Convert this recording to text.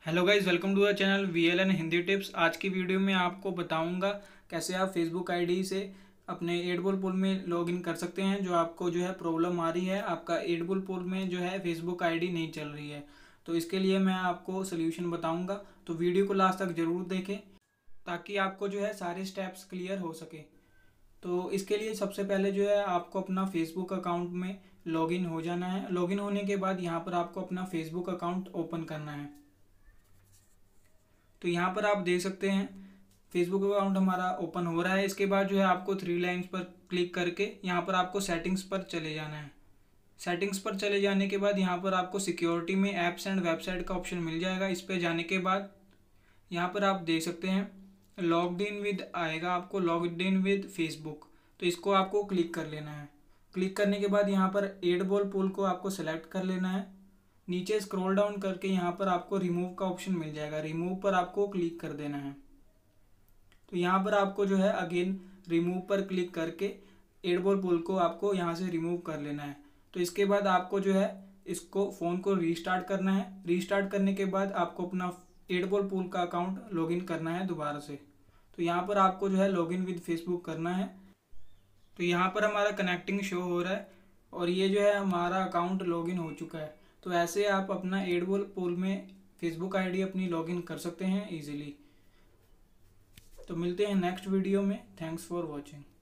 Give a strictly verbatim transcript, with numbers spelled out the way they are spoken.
Hello guys, welcome to the channel V L N Hindi tips. आज की video में आपको बताऊंगा कैसे आप फेसबुक आईडी से अपने एट बॉल पूल में लॉगिन कर सकते हैं। जो आपको जो है प्रॉब्लम आ रही है, आपका एट बॉल पूल में जो है फेसबुक आईडी नहीं चल रही है, तो इसके लिए मैं आपको सोल्यूशन बताऊंगा। तो वीडियो को लास्ट तक ज़रूर देखें ताकि आपको जो है सारे स्टेप्स क्लियर हो सके। तो इसके लिए सबसे पहले जो है आपको अपना फेसबुक अकाउंट में लॉगिन हो जाना है। लॉगिन होने के बाद यहाँ पर आपको अपना फेसबुक अकाउंट ओपन करना है। तो यहाँ पर आप देख सकते हैं फेसबुक अकाउंट हमारा ओपन हो रहा है। इसके बाद जो है आपको थ्री लाइन्स पर क्लिक करके यहाँ पर आपको सेटिंग्स पर चले जाना है। सेटिंग्स पर चले जाने के बाद यहाँ पर आपको सिक्योरिटी में ऐप्स एंड वेबसाइट का ऑप्शन मिल जाएगा। इस पर जाने के बाद यहाँ पर आप देख सकते हैं लॉग्ड इन विद आएगा, आपको लॉग्ड इन विद फेसबुक, तो इसको आपको क्लिक कर लेना है। क्लिक करने के बाद यहाँ पर एट बॉल पूल को आपको सेलेक्ट कर लेना है। नीचे स्क्रॉल डाउन करके यहाँ पर आपको रिमूव का ऑप्शन मिल जाएगा, रिमूव पर आपको क्लिक कर देना है। तो यहाँ पर आपको जो है अगेन रिमूव पर क्लिक करके एट बॉल पूल को आपको यहाँ से रिमूव कर लेना है। तो इसके बाद आपको जो है इसको फ़ोन को रीस्टार्ट करना है। रीस्टार्ट करने के बाद आपको अपना एट बॉल पूल का अकाउंट लॉगिन करना है दोबारा से। तो यहाँ पर आपको जो है लॉगिन विद फेसबुक करना है। तो यहाँ पर हमारा कनेक्टिंग शो हो रहा है और ये जो है हमारा अकाउंट लॉगिन हो चुका है। तो ऐसे आप अपना एट बॉल पूल में फेसबुक आईडी अपनी लॉगिन कर सकते हैं इजीली। तो मिलते हैं नेक्स्ट वीडियो में। Thanks for watching.